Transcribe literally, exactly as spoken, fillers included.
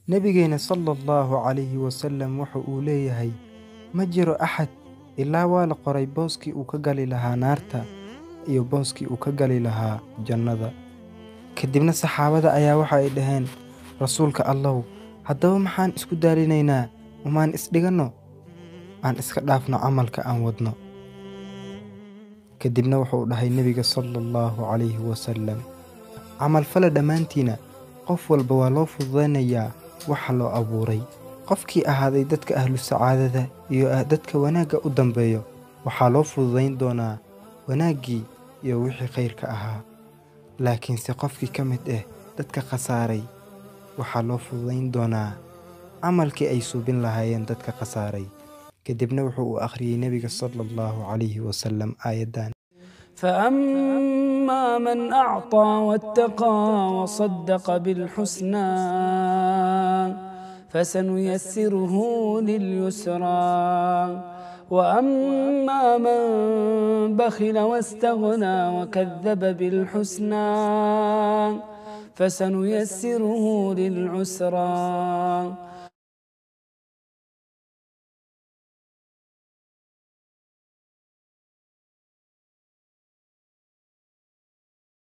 nabigeena sallallahu calayhi wasallam wuxuu uu leeyahay ma jiro axad ilaa waa la qoray booskii uu ka gali lahaa naarta iyo booskii uu ka gali lahaa jannada. Kadibna saxaabada ayaa waxa ay dhaheen rasuulka Allow, haddaba maxaan isku daalinaynaa umaan isdhiganno aan iska dhaafno camalka aan wadno. Kadibna wuxuu dhahay nabiga sallallahu calayhi wasallam, camal fala dhammaantiina qof walba waa loo fududaynayaa waxa loo abuuray. Qofkii ahaaday dadka ahlu sacaadada iyo dadka wanaagga u dambeeyo waxaa loo fududayn doonaa wanaaggii iyo wixii khayrka ahaa. laakiinse qofkii ka mid ah dadka khasaaray waxaa loo fududayn doonaa camalkii ay suubin lahaayeen dadka khasaaray. kadibna wuxuu u akhriyay nabiga sallallahu calayhi wasallam aayadan فأما من أعطى واتقى وصدق بالحسنى فسنيسره لليسرى وأما من بخل واستغنى وكذب بالحسنى فسنيسره للعسرى